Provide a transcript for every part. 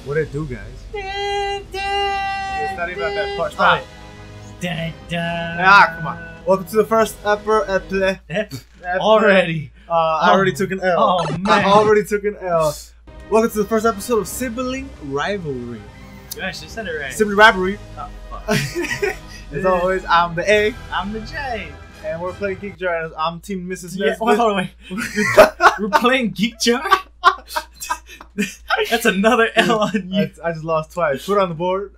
What it do, guys? It's not even at that part. Stop. Ah, Come on. Welcome to the first already. I already took an L. Oh man. I already took an L. Welcome to the first episode of Sibling Rivalry. You actually said it right. Sibling Rivalry. Oh, fuck. As always, I'm the A. I'm the J. And we're playing Geek Jar. I'm Team Mrs. Yeah, Nesbitt. hold on, wait. We're playing Geek Jar? That's another L on you. I just lost twice. Put it on the board.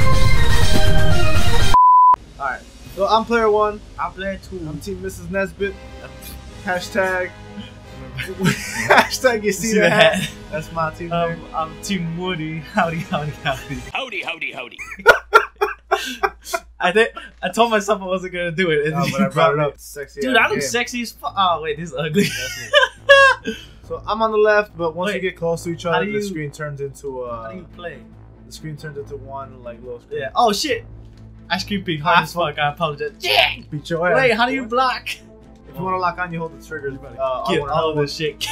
Alright. So I'm player 1. I'm player 2. I'm Team Mrs. Nesbitt. Hashtag. Hashtag you see the hat. That's my team name. I'm Team Woody. Howdy, howdy, howdy. Howdy, howdy, howdy. I told myself I wasn't gonna do it. No, but I brought it up. Sexy. Dude, I look sexy as fuck. Oh wait, this is ugly. So I'm on the left, but once Wait, we get close to each other, the screen turns into how do you play? The screen turns into one like little screen. Yeah. Oh shit. Ice cream pig hard as fuck. I apologize. Yeah. Beat your ass. Wait, how do you block? If you want to lock on, you hold the trigger. Get all of this shit.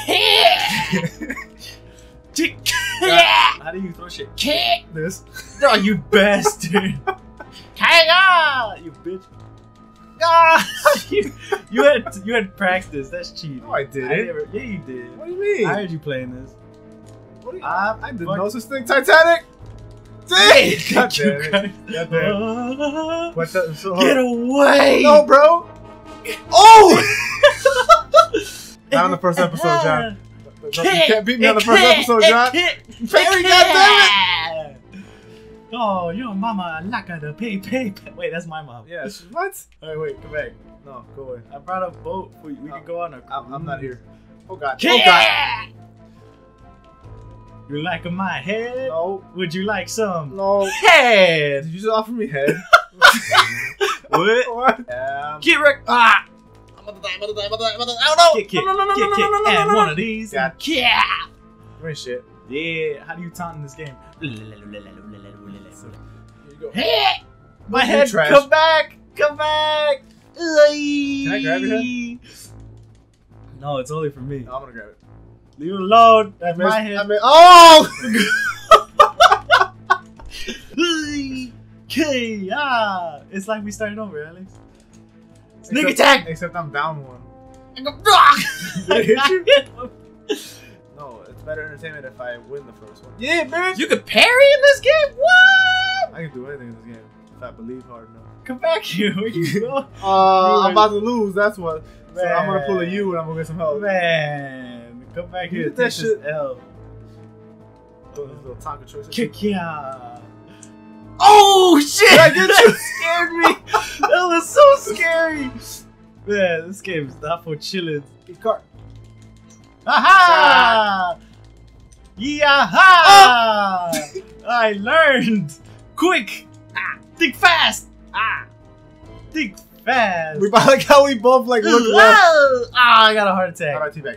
How do you throw shit? This. Oh, you bastard. You bitch. Ah, you had practice. That's cheating. No, I didn't. Yeah, you did. What do you mean? I heard you playing this. What do you, I didn't know such thing. Titanic. Dang! God damn it. God damn. What the, so, Get away! No, bro. Oh! Not on the first episode, John. You can't beat me on the first episode, John. Barry, goddammit! Oh, your mama like the pay. Wait, that's my mom. Yes. What? Alright, wait, come back. No, go away. I brought a boat. We can go on a. I'm not here. Oh god. Oh Oh god. You like my head? No. Would you like some? No. Head. Did you just offer me head? What? What? Get wrecked. Ah! I'm about to die. Oh no! Kick. No. And one of these. God. Yeah. Great shit. Yeah. How do you taunt in this game? Here you go. Hey! My You head. trash. Come back. Come back. Can I grab your head? No, it's only for me. No, I'm gonna grab it. Leave it alone. That's my head. Oh! Okay, it's like we started over, Alex. Sneak attack! Except I'm down one. I go, Did it hit you? you? No, it's better entertainment if I win the first one. Yeah, bitch! You could parry in this game? What? I can do anything in this game if I believe hard enough. Come back here. Where you go? I'm about to lose, that's what. So Man. I'm gonna pull a U and I'm gonna get some help. Man, come back here. Get that Take shit. this L. Throw this little Tonka choice. Kick ya. Oh shit! Did I get you? Scared me. That was so scary. Man, this game is not for chillin'. Get cart. Aha! Yaha! I learned. Quick. Think fast. Think fast. We like how we both like look left. I got a heart attack. Alright, teabag.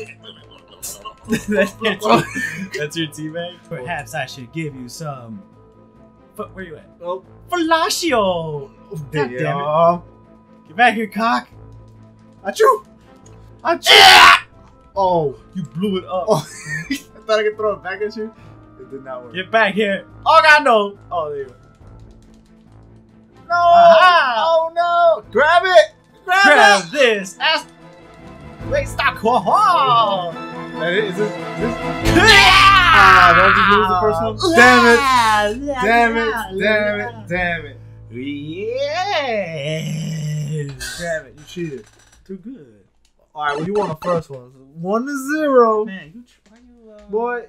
That's your teabag? Perhaps I should give you some. But where you at? Oh, Fellatio! God damn it. damn. Get back here, cock! Achoo! Achoo! Oh. You blew it up. Oh. I thought I could throw it back at you. It did not work. Get back here. Oh god, no! Oh, there you go. No! Aha! Oh no! Grab it! Grab it! this! Wait, stop! Whoa! Is this? Don't just lose the first one? Damn it! Damn it! Damn it! Damn it! Yeah! Damn it! You cheated. Too good. Alright, well you won the first one. 1-0. Man, you try to, Boy.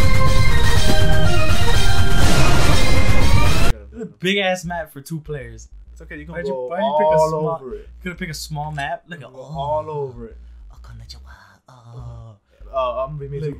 This is a big ass map for 2 players. It's okay, you can Why'd go you pick a all small- over it. Could have picked a small map. Look at All over it. I'm gonna be me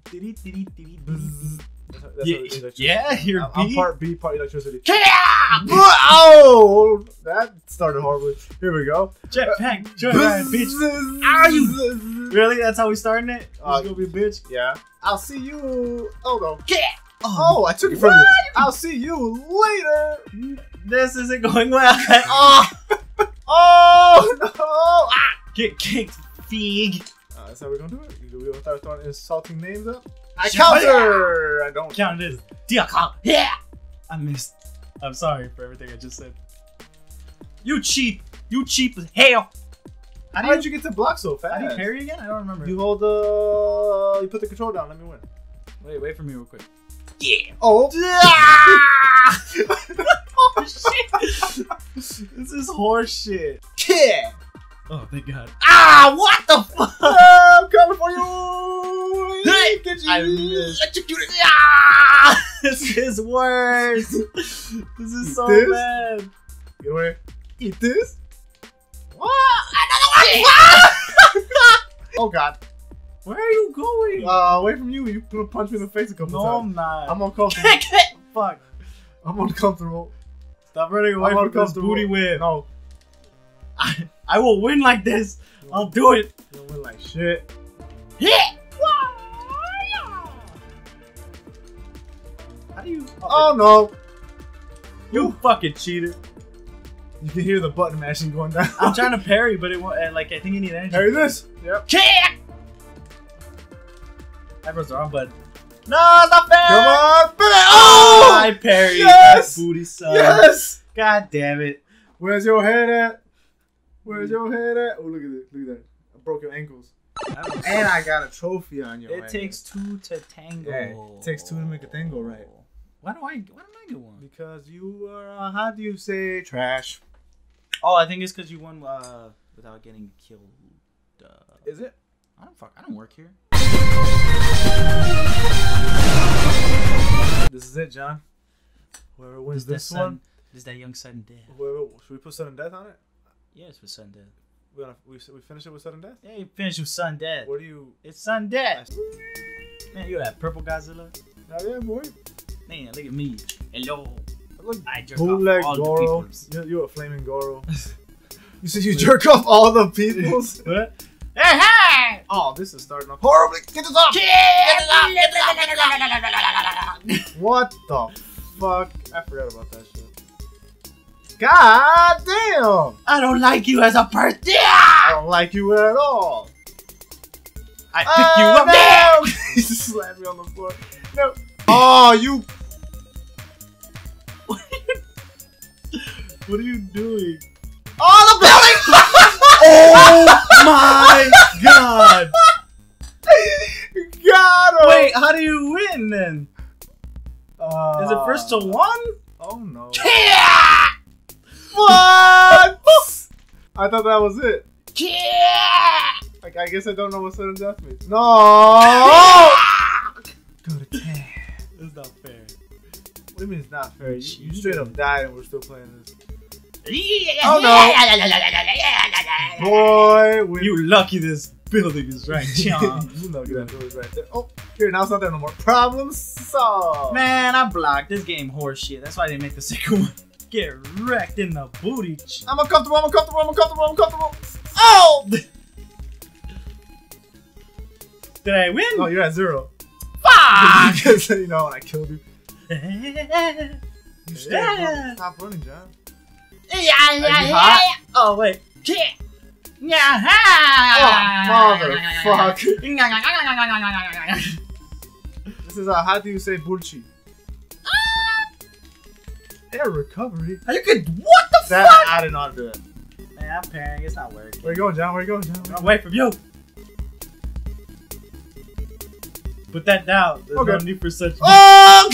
too. Yeah, you're I'm B. part B, part electricity. Yeah! Oh! That started horribly. Here we go. Jetpack, joyride, bitch. Ow, Really? That's how we starting it? Uh, It's gonna be a bitch. Yeah. I'll see you. Oh no. Yeah. Oh, I took it from you. I'll see you later. This isn't going well. Oh! Oh no! Ah! Get kicked, fig. That's how we're gonna do it. We're gonna start throwing insulting names up. I counter! I don't count this. Yeah! I missed. I'm sorry for everything I just said. You cheap. You cheap as hell. How did you get to block so fast? How do you parry again? I don't remember. You hold the... You put the control down. Let me win. Wait for me real quick. Yeah! Oh! Oh, shit! This is horse shit. Yeah! Oh, thank God. Ah! What the fuck? I'm coming for you! Hey! Get you! I missed. Electrocuted. Ah! This is worse. This is so this? bad. Get away. Eat this? What? Another one! Oh God. Where are you going? Away from you. You punched me in the face a couple No, times. I'm not. I'm uncomfortable. Fuck. I'm uncomfortable. Stop running away from this booty whip. No. I will win like this. I'll do it. You'll win like shit. Yeah. How do you? Oh no. You fucking cheater. You can hear the button mashing going down. I'm trying to parry, but it won't. Like I think you need energy. Parry this. Yep. Kick. I pressed the wrong button. No, it's not fair. Come on. Oh! I parried. Yes. That booty son. Yes. God damn it. Where's your head at? Where's your head at? Oh, look at it. Look at that. I broke your ankles. And I got a trophy on your It takes two to tango. Yeah, it takes two to make a tango, right? Why don't I get one? Because you are, how do you say, trash? Oh, I think it's because you won without getting killed. Is it? I don't work here. This is it, John. Whoever wins this one. This is that young sudden death. Should we put sudden death on it? Yes, with sudden death. We finish it with sudden death? Yeah, you finish with sudden death. What do you... It's sudden death. Man, you that purple Godzilla. Oh yeah, boy. Man, look at me. Hello. I jerk bootleg off all Goro. the peoples. You're a flaming Goro. You said you jerk off all the peoples? What? Hey! Oh, this is starting off horribly. Get this off! What the fuck? I forgot about that shit. God damn! I don't like you as a person. I don't like you at all. I pick you up. No! He just slammed me on the floor. No. Oh, you. What are you doing? Oh, the building! Oh my God! Got him! Wait, how do you win then? Is it first to one? Oh no. Yeah! What? I thought that was it. Yeah! Like, I guess I don't know what sudden death means. No! Go to 10. That's not fair. What do you mean it's not fair? You straight up died and we're still playing this. Oh no! Boy, you lucky this building is right, John. You lucky that building's right there. Oh, here, now it's not there no more. Problem solved. Man, I blocked this game horse shit. That's why I didn't make the second one. Get wrecked in the booty. I'm uncomfortable, Oh! Did I win? Oh, you're at 0. Fuck! Because, you know, when I killed you. You Yeah. Stop running, John. Yeah. Oh, wait. Yeah. Oh, motherfucker. This is how do you say bullshit? Air recovery. You could. What the That, fuck? I did not do it. Man, I'm parrying. It's not working. Where you going, John? Where you going, John? I'm away from you. Put that down. There's no need for such. Oh!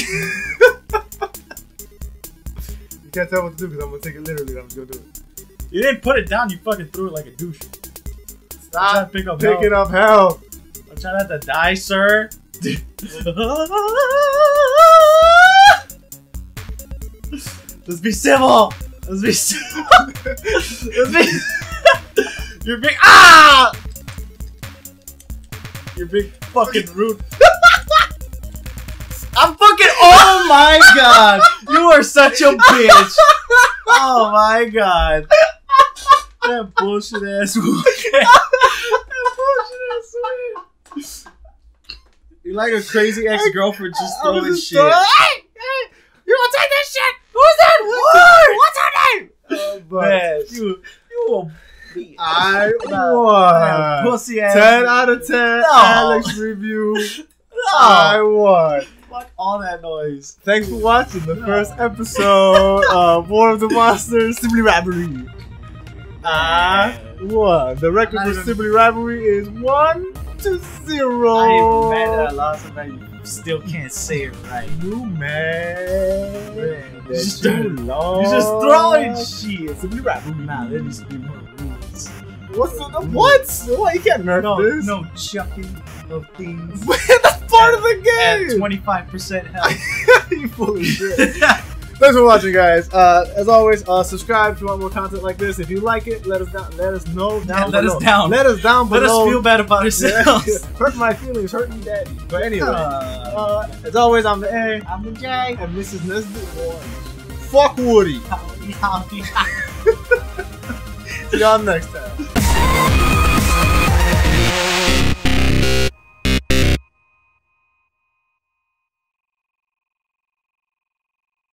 You can't tell what to do because I'm gonna take it literally. I'm just gonna do it. You didn't put it down. You fucking threw it like a douche. Stop picking up help. I'm trying not to die, sir. Let's be civil. Let's be civil. Let's be. You're big. Ah! You're big fucking rude. I'm fucking. Oh my God! You are such a bitch. Oh my God. That bullshit ass win. That bullshit ass win. You're like a crazy ex-girlfriend just throwing shit. Hey! You wanna take this shit? Who's that? What's her name? Man, you will be. I won. Pussy ass. 10 out of 10. No. Alex review. I that noise. Thanks for watching the first episode of War of the Monsters Sibley Rivalry. One. The record for Sibley Rivalry is 1-0. I ain't even mad that I lost, but you still can't say it right. You man. You just throwing shit. Sibley Rivalry. Nah, there needs to be more rules. What's the what? What? You can't nerf this. No chucking of things. That's part of the game. At 25% health. You full of shit. Thanks for watching, guys. As always, subscribe if you want more content like this. If you like it, let us know down let below. us down. Let us down below. Let us feel bad about ourselves. Hurt my feelings, hurt me daddy. But anyway, as always, I'm the A. I'm the J. And Mrs. Nesbitt Orange. Fuck Woody. Howdy. See y'all next time.